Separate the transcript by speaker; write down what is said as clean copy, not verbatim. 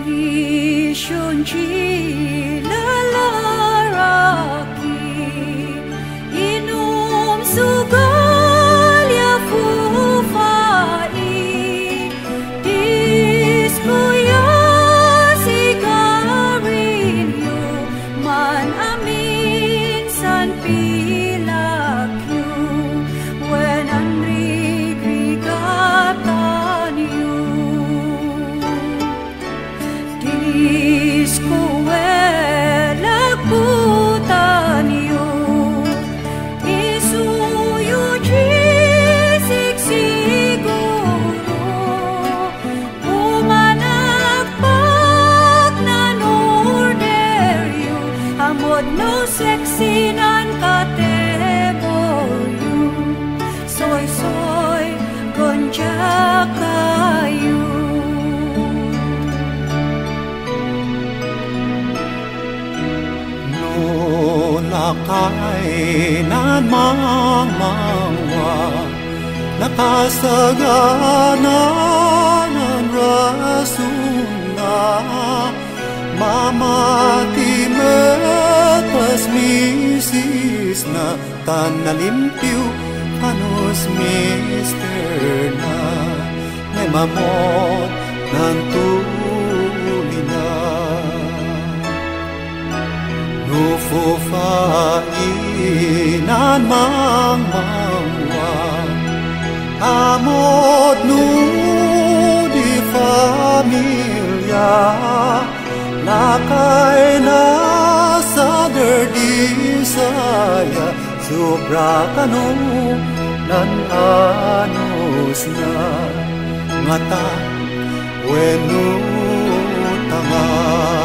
Speaker 1: Shunji lalaraki inum sugal ya fufai diskuya sigarilyo man amin san pilakyo when anrigrigataan yu Iskuelagputan yu isuyu jisik siguro umanagpag nan orderyo amod no seksinan kategoryo soy gonja kayo
Speaker 2: nakainan mangwa nakasagana ng rasuna mamati metas misis na tanalimpiw anus mister na may mamot ng tulina Nufufainan mangwa amod nu di familia nakay na sa derdi saya sobra kanu nan anus na ngata wenu tanga